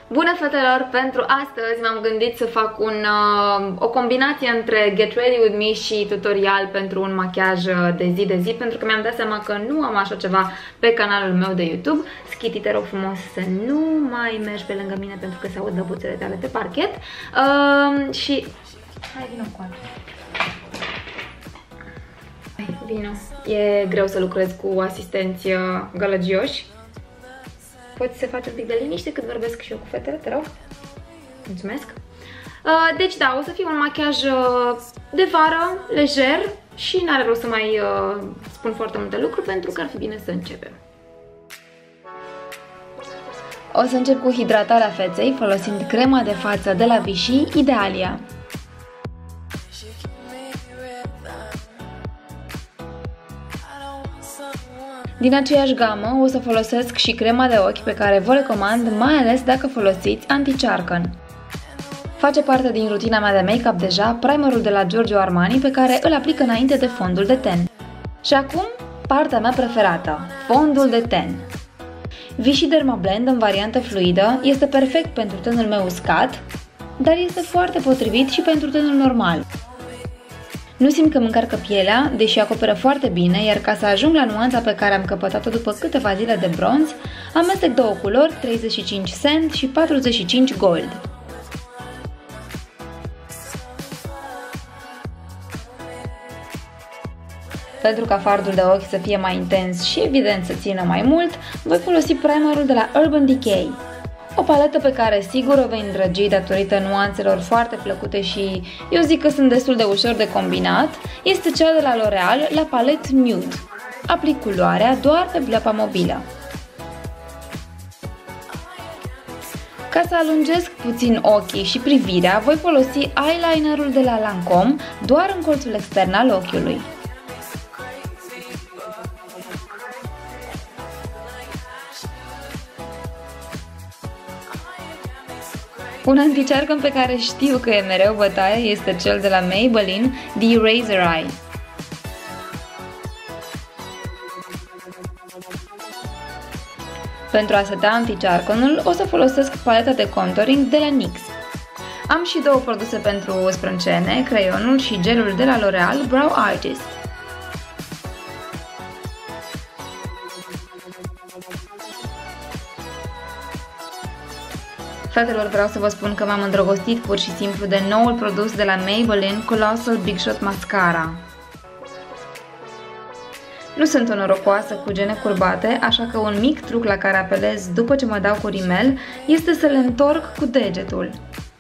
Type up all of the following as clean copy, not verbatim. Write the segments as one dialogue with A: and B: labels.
A: Bună fetelor! Pentru astăzi m-am gândit să fac o combinație între Get Ready With Me și tutorial pentru un machiaj de zi, pentru că mi-am dat seama că nu am așa ceva pe canalul meu de YouTube. Schiti, te rog frumos să nu mai mergi pe lângă mine pentru că se aud băbuțele tale pe parchet. Și... hai, vină cu vino. E greu să lucrez cu asistenți gălăgioși. Poți să faci un pic de liniște cât vorbesc și eu cu fetele, te rog? Mulțumesc! Deci da, o să fie un machiaj de vară, lejer și n-are rost să mai spun foarte multe lucruri pentru că ar fi bine să începem. O să încep cu hidratarea feței folosind crema de față de la Vichy Idealia. Din aceeași gamă o să folosesc și crema de ochi pe care vă recomand, mai ales dacă folosiți anti-cearcăn. Face parte din rutina mea de make-up deja primerul de la Giorgio Armani pe care îl aplic înainte de fondul de ten. Și acum, partea mea preferată, fondul de ten. Vichy Dermablend în variantă fluidă este perfect pentru tenul meu uscat, dar este foarte potrivit și pentru tenul normal. Nu simt că mă încarcă pielea, deși acoperă foarte bine, iar ca să ajung la nuanța pe care am căpătat-o după câteva zile de bronz, amestec două culori, 35 Sand și 45 Gold. Pentru ca fardul de ochi să fie mai intens și evident să țină mai mult, voi folosi primerul de la Urban Decay. O paletă pe care sigur o vei îndrăgi datorită nuanțelor foarte plăcute și eu zic că sunt destul de ușor de combinat, este cea de la L'Oreal, la palet Nude. Aplic culoarea doar pe pleoapa mobilă. Ca să alungesc puțin ochii și privirea, voi folosi eyelinerul de la Lancome doar în colțul extern al ochiului. Un anticearcăn pe care știu că e mereu bătaie este cel de la Maybelline, The Eraser Eye. Pentru a seta anticearcănul o să folosesc paleta de contouring de la NYX. Am și două produse pentru sprâncene, creionul și gelul de la L'Oreal Brow Artist. Fetelor, vreau să vă spun că m-am îndrăgostit pur și simplu de noul produs de la Maybelline Colossal Big Shot Mascara. Nu sunt o norocoasă cu gene curbate, așa că un mic truc la care apelez după ce mă dau cu rimel este să le întorc cu degetul.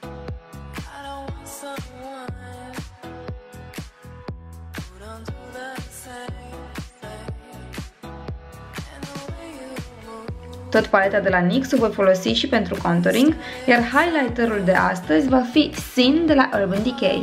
A: Tot paleta de la NYX o voi folosi și pentru contouring, iar highlighterul de astăzi va fi Sin de la Urban Decay.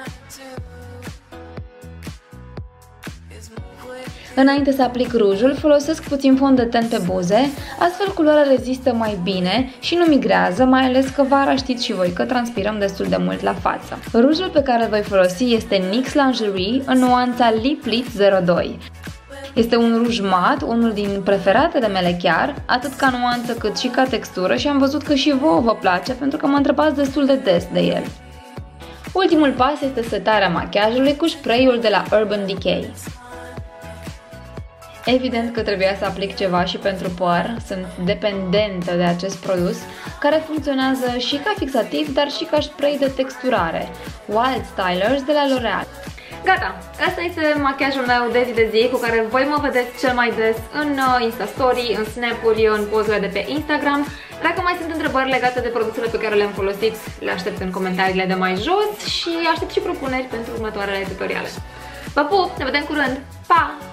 A: Înainte să aplic rujul, folosesc puțin fond de ten pe buze, astfel culoarea rezistă mai bine și nu migrează, mai ales că vara știți și voi că transpirăm destul de mult la față. Rujul pe care îl voi folosi este NYX Lingerie în nuanța Lip Lit 02. Este un ruj mat, unul din preferatele mele chiar, atât ca nuanță cât și ca textură și am văzut că și vouă vă place pentru că mă întrebați destul de des de el. Ultimul pas este setarea machiajului cu spray-ul de la Urban Decay. Evident că trebuia să aplic ceva și pentru păr, sunt dependentă de acest produs, care funcționează și ca fixativ, dar și ca spray de texturare, Wild Stylers de la L'Oreal. Gata! Asta este machiajul meu de zi cu care voi mă vedeți cel mai des în Instastory, în snap-uri, în pozele de pe Instagram. Dacă mai sunt întrebări legate de produsele pe care le-am folosit, le aștept în comentariile de mai jos și aștept și propuneri pentru următoarele tutoriale. Vă pup! Ne vedem curând! Pa!